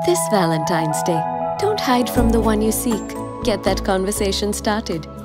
This Valentine's Day, don't hide from the one you seek. Get that conversation started.